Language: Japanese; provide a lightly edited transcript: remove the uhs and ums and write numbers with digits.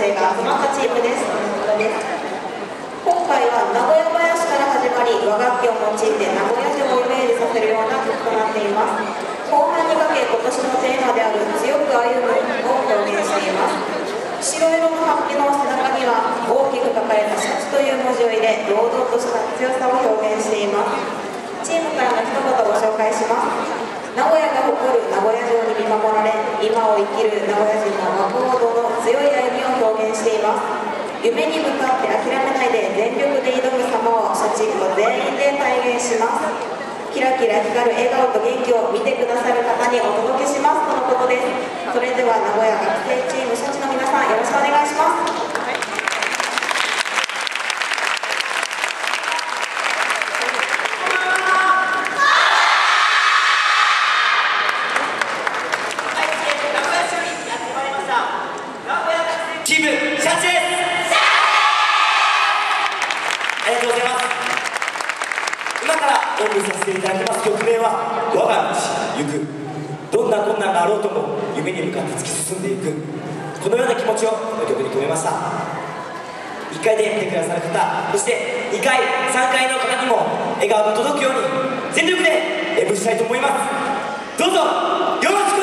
生が集まったチームです。今回は名古屋囃子から始まり、和楽器を用いて名古屋城をイメージさせるような曲となっています。後半にかけ今年のテーマである強く歩むを表現しています。白色の法被の背中には大きく書かれたシャチという文字を入れ、堂々とした強さを表現しています。チームからの一言ご紹介します。名古屋が誇る名古屋城に見守られ、今を生きる名古屋人の和光堂の強い歩みを表現しています。夢に向かって諦めないで全力で挑む様をシャチーム全員で体現します。キラキラ光る笑顔と元気を見てくださる方にお届けしますとのことです。それでは名古屋学生チームシャチの皆さん、よろしくお願いします。 チームシャチです。ありがとうございます。今からお送りさせていただきます曲名は我が道行く。どんな困難があろうとも夢に向かって突き進んでいく、このような気持ちをこの曲に込めました。1回で見てくださる方、そして2回3回の方にも笑顔が届くように全力で演舞したいと思います。どうぞよろしく